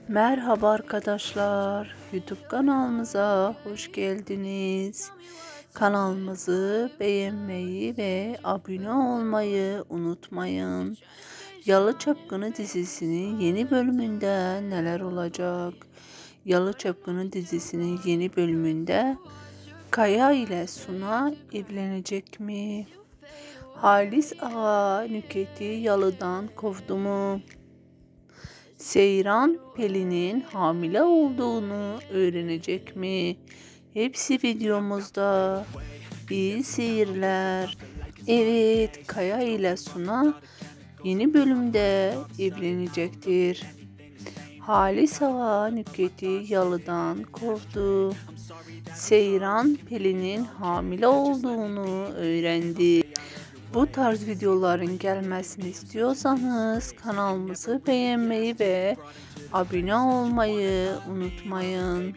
Merhaba arkadaşlar, YouTube kanalımıza hoş geldiniz. Kanalımızı beğenmeyi ve abone olmayı unutmayın. Yalı Çapkını dizisinin yeni bölümünde neler olacak? Yalı Çapkını dizisinin yeni bölümünde Kaya ile Suna evlenecek mi? Halis Ağa Nükhet'i yalıdan kovdu mu? Seyran Pelin'in hamile olduğunu öğrenecek mi? Hepsi videomuzda. İyi seyirler. Evet, Kaya ile Suna yeni bölümde evlenecektir. Halis Ağa Nükhet'i yalıdan kovdu. Seyran Pelin'in hamile olduğunu öğrendi. Bu tarz videoların gelmesini istiyorsanız kanalımızı beğenmeyi ve abone olmayı unutmayın.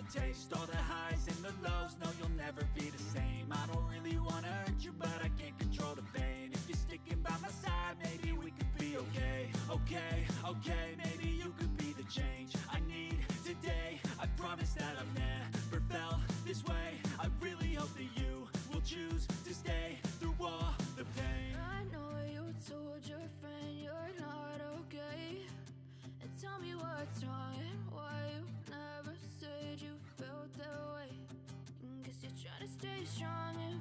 Told your friend you're not okay, and tell me what's wrong and why you never said you felt that way. Guess you're trying to stay strong.